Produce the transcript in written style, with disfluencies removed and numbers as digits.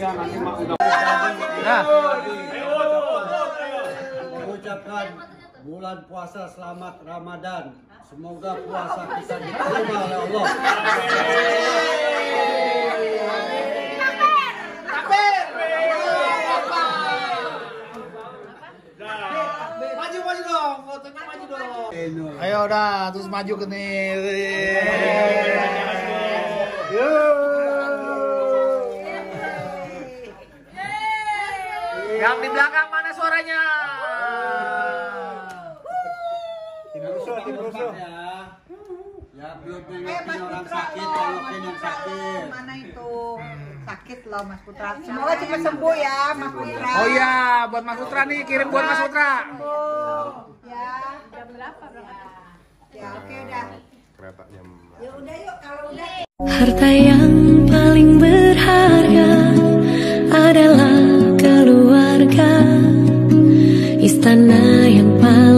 Nah, mengucapkan bulan puasa selamat Ramadan. Semoga puasa kita diterima oleh Allah. Maju dong, fotonya maju dong. ayo udah terus maju ke nih. Yang di belakang mana suaranya? Tim rusuh ya. Ya, belum nengokin orang sakit, nengokin yang sakit. Mana itu? Sakit loh Mas Putra. Semoga cepat sembuh ya Mas Putra. Oh iya, buat Mas Putra nih, kirim buat Mas Putra. Ya. Jam berapa berangkat? Ya oke udah. Kereta jam. Ya udah yuk kalau udah. Harta yang paling berharga adalah keluarga. Istana yang paling